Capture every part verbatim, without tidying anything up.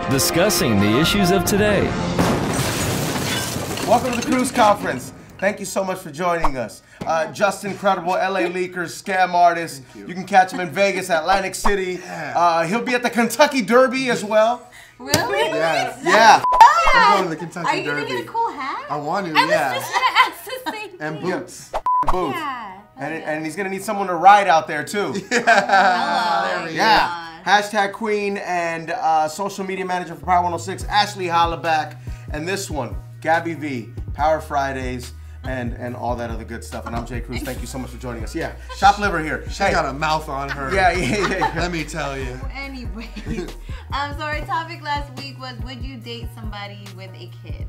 discussing the issues of today. Welcome to the Cruise Conference. Thank you so much for joining us. Uh, Justin Credible, L A Leakers, scam artist. You. you can catch him in Vegas, Atlantic City. Uh, he'll be at the Kentucky Derby as well. Really? Yeah. Yeah. I'm going to the Kentucky Are you Derby. gonna get a cool hat? I want to, I yeah. was just gonna ask the same thing. And boots. Boots. Yeah. And, it, and he's gonna need someone to ride out there too. Hello. There we Yeah. Hashtag Queen and uh, social media manager for Power one oh six, Ashley Hollaback. And this one, Gabby V, Power Fridays, and and all that other good stuff. And I'm Jay Cruz. Thank you so much for joining us. Yeah, Shop Liver here. She hey. got a mouth on her. Yeah, yeah, yeah. yeah. Let me tell you. Anyways, um, so our topic last week was, would you date somebody with a kid?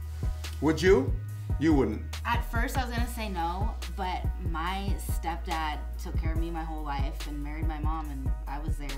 Would you? You wouldn't. At first I was gonna say no, but my stepdad took care of me my whole life and married my mom, and I was there.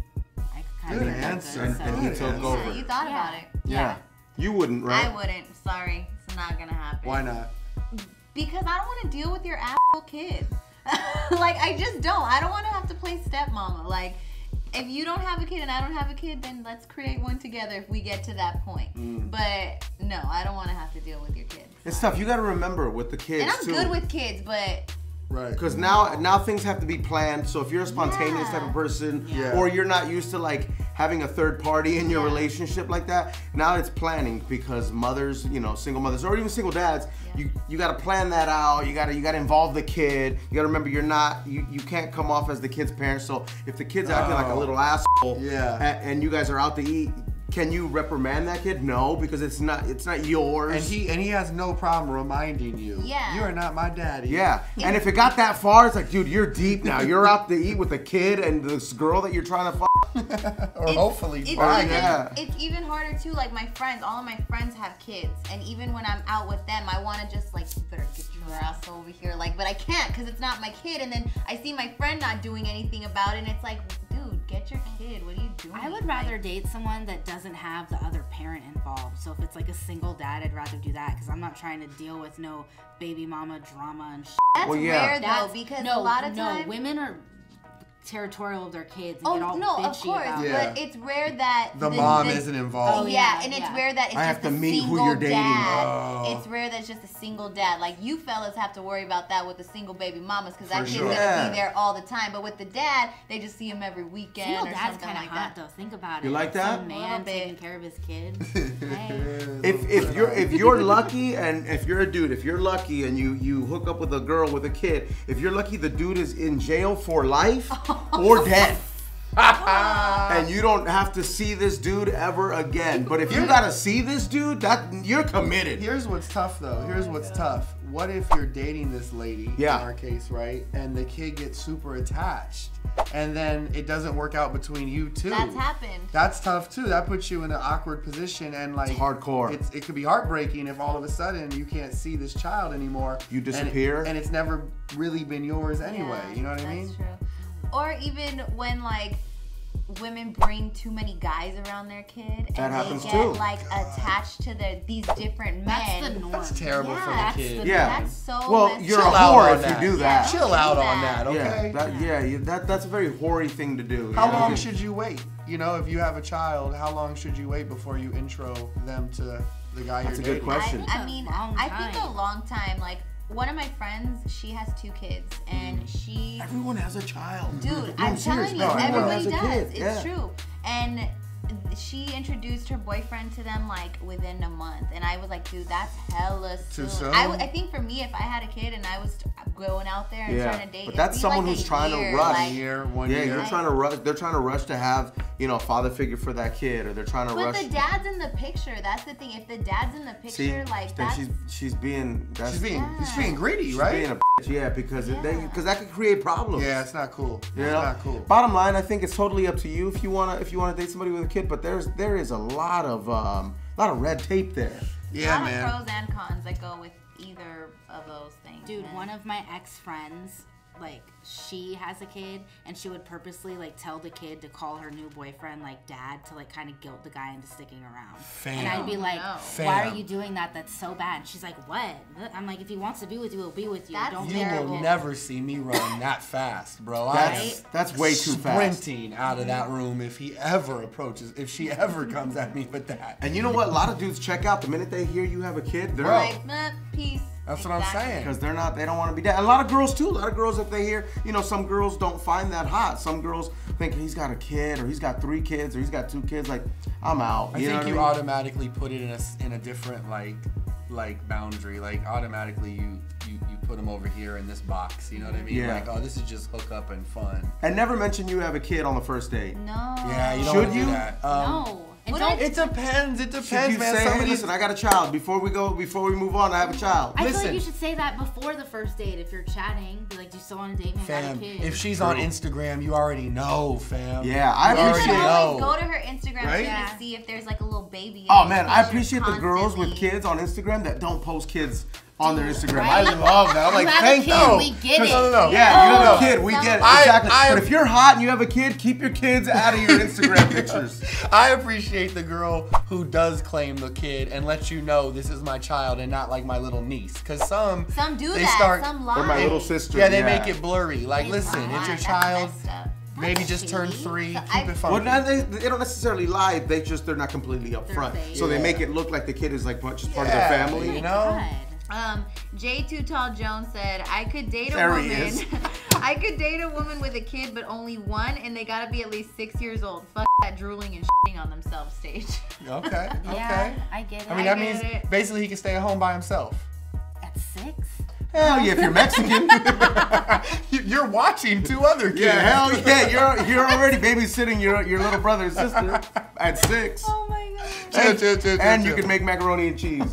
I could kind Good of answer. Good, so. And he Good took answer. over. Yeah, you thought Yeah. about it. Yeah. You wouldn't, right? I wouldn't. Sorry, it's not gonna happen. Why not? Because I don't want to deal with your asshole kid. Like, I just don't. I don't want to have to play stepmama. Like, if you don't have a kid and I don't have a kid, then let's create one together if we get to that point. Mm. But no, I don't want to have to deal with your kid. It's tough. You got to remember with the kids And I'm too. good with kids, but Right. Because now, now things have to be planned. So if you're a spontaneous Yeah. type of person, Yeah. or you're not used to like having a third party in your Yeah. relationship like that, now it's planning because mothers, you know, single mothers or even single dads, Yeah. you you got to plan that out. You got to you got to involve the kid. You got to remember you're not you you can't come off as the kid's parent. So if the kid's acting like a Oh. little asshole, Yeah. a- and you guys are out to eat. Can you reprimand that kid? No, because it's not it's not yours. And he and he has no problem reminding you. Yeah. You are not my daddy. Yeah, and if it got that far, it's like, dude, you're deep now. You're out to eat with a kid and this girl that you're trying to fuck. Or It's- hopefully it's find even, it. yeah. it's even harder too. Like my friends, all of my friends have kids, and even when I'm out with them, I want to just like, you better get your ass over here, like, but I can't because it's not my kid. And then I see my friend not doing anything about it, and it's like, dude, get your kid. What are you doing? I would rather date someone that doesn't have the other parent involved. So if it's like a single dad, I'd rather do that because I'm not trying to deal with no baby mama drama and shit. That's Well, yeah. rare though, That's- because no, a lot of no, times. women are territorial of their kids and Oh get all no, bitchy of course, about Yeah. but it's rare that The mom the- isn't involved. Oh, yeah, yeah, and it's yeah. rare that it's I just have to a meet who single you're dating. dad. Oh. It's rare that it's just a single dad. Like you fellas have to worry about that with the single baby mamas because that For kid's sure. gonna Yeah. be there all the time. But with the dad, they just see him every weekend Single or dad's something kind of like hot that. though. Think about You it. like that? Some A man little bit. taking care of his kid. Hey. If if you're if you're lucky and if you're a dude, if you're lucky and you you hook up with a girl with a kid, if you're lucky, the dude is in jail for life or dead. And you don't have to see this dude ever again. But if you gotta see this dude, that you're committed. Here's what's tough though. Here's what's tough. What if you're dating this lady, Yeah. in our case, right? And the kid gets super attached. And then it doesn't work out between you two. That's happened. That's tough too. That puts you in an awkward position and like It's hardcore. It's, it could be heartbreaking if all of a sudden you can't see this child anymore. You and it- disappear. And, it's never really been yours anyway. Yeah, You know what I that's mean? True. Or even when like women bring too many guys around their kid That and happens they get too. like attached to the these different men. That's the norm. That's terrible Yeah, for the that's kid. the- Yeah. That's so Well, messed you're a up. Chill out whore on if that. you do Yeah, that. don't Chill do out on that. that, okay? Yeah, that, yeah, you, that that's a very hoary thing to do. How you know? long should you wait? You know, if you have a child, how long should you wait before you intro them to the guy That's you're a good dating? question. I, I mean, Long I think a time. long time. Like one of my friends, she has two kids, and she, Everyone has a child. dude, No, I'm serious, telling you, no, everyone everybody has a does. kid. It's Yeah. true. And she introduced her boyfriend to them like within a month, and I was like, dude, that's hella soon. Too soon? I, w- I think for me, if I had a kid and I was going out there and Yeah, trying to date, but it'd that's be someone like who's a trying to year, rush. like- One year, one Yeah, year. you're trying to rush. They're trying to rush to have you know a father figure for that kid, or they're trying to But rush. the dad's in the picture. That's the thing. If the dad's in the picture, See, like then that's she's she's being that's She's being, Yeah. she's being greedy, she's right? being a bitch, yeah, because it, they Yeah. because that could create problems. Yeah, it's not cool. You It's know? not cool. Bottom line, I think it's totally up to you if you wanna if you wanna date somebody with a kid. But there's there is a lot of um a lot of red tape there. Yeah, a lot man. of pros and cons that go with either of those things. Dude, man. one of my ex friends like she has a kid and she would purposely like tell the kid to call her new boyfriend like dad to like kind of guilt the guy into sticking around. Fam. And I'd be like, no. why Fam. are you doing that? That's so bad. And she's like, what? I'm like, if he wants to be with you, he'll be with you. That's Don't You marry will him. never see me run that fast, bro. That's Right? that's way too fast. Sprinting out of that room if he ever approaches, if she ever comes at me with that. And you know what? A lot of dudes check out the minute they hear you have a kid. They're Bro. like, Like, meh, peace. That's what I'm saying. because they're not, they don't want to be that. A lot of girls too. A lot of girls, if they hear, you know, some girls don't find that hot. Some girls think he's got a kid, or he's got three kids, or he's got two kids. Like, I'm out. I you know think what you I mean? automatically put it in a s- in a different like like boundary. Like automatically you you you put them over here in this box. You know what I mean? Yeah. Like, oh, this is just hook up and fun. And never mention you have a kid on the first date. No. Yeah, you don't Should wanna do you? that. Um, No. And What don't, It depends. It Should depends, you man. say, hey, Somebody listen, I got a child. Before we go, before we move on, I have a child. I feel listen. like you should say that before the first date if you're chatting. Be like, do you still want to date me? I got a Fam, kid. if she's on True. Instagram, you already know, fam. Yeah, I You You appreciate should already always know. go to her Instagram Right? too Yeah. to see if there's like a little baby. in Oh it, man, in I case appreciate you're the girls with constantly- kids on Instagram that don't post kids on their Instagram. Right? I love that. I'm You like, have a thank kid, you. we get it. No, no, no. Yeah, you have Oh, a kid, we get it. I- Exactly. I- but if you're hot and you have a kid, keep your kids out of your Instagram pictures. I appreciate the girl who does claim the kid and lets you know this is my child and not like my little niece. Cause some Some do they that. start, Some lie. Or my little sister. yeah, they make it blurry. Like, They listen, lie. it's your That's child. messed up. Maybe just turned shady. three. So Keep I- it Well, funky. now they, they don't necessarily lie. They just they're not completely upfront. fake. So they Yeah. make it look like the kid is like just part Yeah, of their family. you know? God. Um, J Too Tall Jones said, I could date a There he woman. is. I could date a woman with a kid, but only one, and they gotta be at least six years old. Fuck that drooling and shitting on themselves stage. Okay, okay. Yeah, I get it. I mean, I that means get it. basically he can stay at home by himself. At six? Hell yeah, if you're Mexican. You- You're watching two other kids. Yeah, hell yeah, you're you're already babysitting your your little brother and sister at six. Oh my god. Chill, chill, chill, And chill, you chill. can make macaroni and cheese.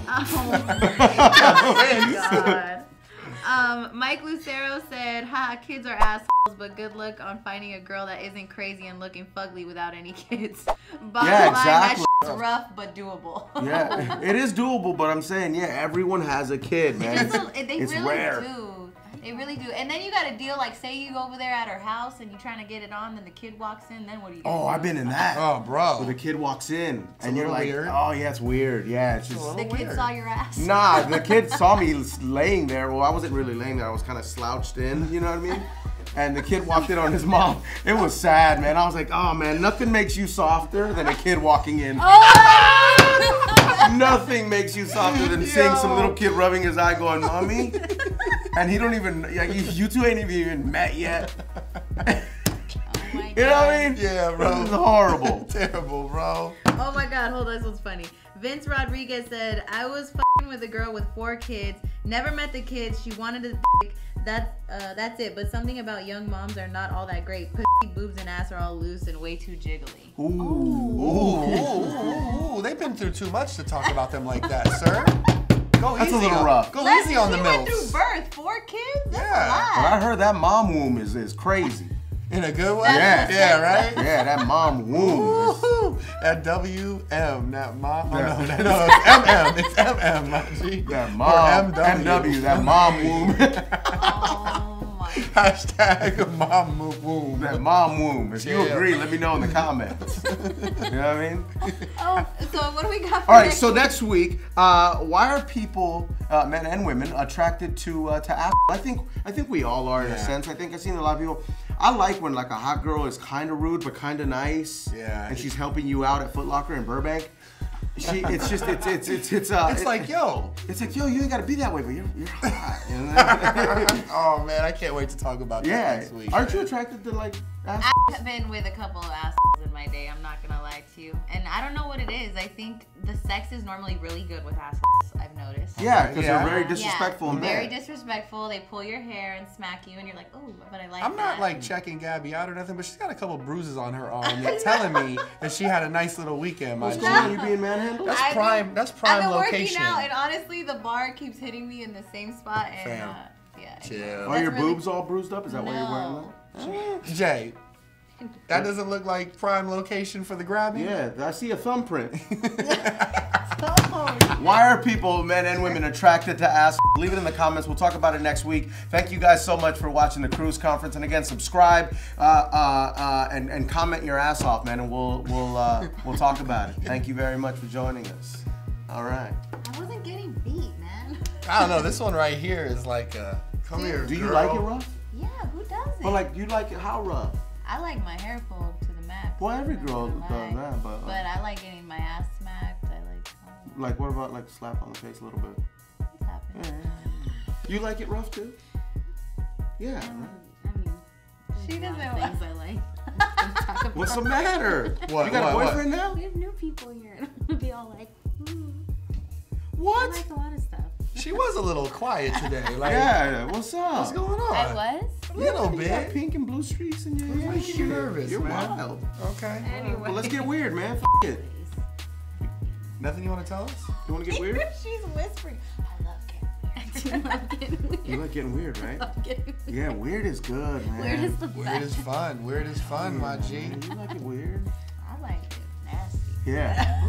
God. Um, Mike Lucero said, ha, kids are assholes, but good luck on finding a girl that isn't crazy and looking fugly without any kids. Bottom Yeah, line, that exactly. shit's rough but doable. Yeah, it is doable, but I'm saying, yeah, everyone has a kid, man. It's a- they It's really rare. do. They really do. And then you got to deal, like, say you go over there at her house and you're trying to get it on, then the kid walks in, then what do you do? Oh, I've been in that. Oh, bro. Where the kid walks in, a and you're little like, weird. oh yeah, it's weird. Yeah, it's just. little The kid weird. saw your ass. Nah, the kid saw me laying there. Well, I wasn't really laying there. I was kind of slouched in. You know what I mean? And the kid walked in on his mom. It was sad, man. I was like, oh man, nothing makes you softer than a kid walking in. Nothing makes you softer than seeing some Yo. little kid rubbing his eye, going, "Mommy," and he don't even. Like, you, you two ain't even met yet. Oh my You know what I mean? Yeah, bro. This is horrible. Terrible, bro. Oh my god, hold on, this one's funny. Vince Rodriguez said, I was fucking with a girl with four kids, never met the kids, she wanted to dick. That's, uh, that's it, but something about young moms are not all that great. Pussy, boobs, and ass are all loose and way too jiggly. Ooh. Ooh, ooh, ooh, ooh. They've been through too much to talk about them like that, sir. Go That's a easy little on, rough. Go Let's- easy on the she went through milfs. birth, four kids? That's Yeah. But a I lot. heard that mom womb is, is crazy. In a good way? That's Yeah. Yeah, right? Yeah, that mom womb. is- Woo-hoo. That W M, that mom. Oh, Yeah. no, no, no, it's M M. It's M M, my G. That Or mom. M W. M W. That mom womb. Oh my god. Hashtag mom move womb. That mom womb. If you Yeah. agree, let me know in the comments. You know what I mean? Oh, so what do we got for All right, next so week? next week, uh, why are people, uh, men and women, attracted to uh, to ass? I think I think we all are in a Yeah. sense. I think I've seen a lot of people. I like when like a hot girl is kind of rude but kind of nice. Yeah. And she's helping you out at Foot Locker in Burbank. She, it's just it's it's it's it's uh. It's it- like, yo. It's like, yo, you ain't gotta be that way, but you're you're hot. You know? Oh, man, I can't wait to talk about that Yeah. next week. Aren't you attracted to like ass? I've been with a couple of assholes in my day, I'm not gonna lie to you. And I don't know what it is. I think the sex is normally really good with assholes, I've noticed. Yeah, because Yeah. they're very Yeah, disrespectful and very bad. disrespectful. They pull your hair and smack you, and you're like, oh, but I like I'm not that. like checking Gabby out or nothing, but she's got a couple bruises on her arm that's telling me that she had a nice little weekend, my What's G. going on? You being manhandled? That's I've prime. been- That's prime I've been location. working out, and honestly, the bar keeps hitting me in the same spot. And Fam. uh, yeah, Chill. Are That's your really- boobs all bruised up? Is that why you're wearing No. that? Jay, that doesn't look like prime location for the grabbing. Yeah, I see a thumbprint. Oh, Why are people, men and women, attracted to ass? Leave it in the comments. We'll talk about it next week. Thank you guys so much for watching the Cruise Conference. And again, subscribe uh, uh, uh, and, and comment your ass off, man, and we'll we'll uh, we'll talk about it. Thank you very much for joining us. All right. I wasn't getting beat, man. I don't know. This one right here is like a come here. Do you girl. like it rough? Yeah, who doesn't? But like, you like it how rough? I like my hair pulled to the max. Well, every I'm not girl gonna does lie. that, but, uh, But I like getting my ass smacked. I like. Oh, Like, what about like slap on the face a little bit? what's happening? You like it rough too? Yeah. Right? I mean, She there's a doesn't lot of things I like. Talk about- What's the matter? What, You got what, a what? boyfriend now? We have new people here. And I'm gonna be all like, mm. I What? like a lot of stuff. She was a little quiet today. Like, Yeah. What's up? what's going on? I was. A little You got bit. pink and blue streaks in your What's hair. making you nervous, You're man? wild. Okay. Anyway. Well, let's get weird, man. F it. Nothing you want to tell us? You want to get weird? She's whispering. I love getting I do love getting weird. You like getting weird, right? Love getting weird. Yeah, weird is good, man. Weird is the Weird best. is fun. Weird is fun, my G. Man, you like it weird? I like it nasty. Yeah.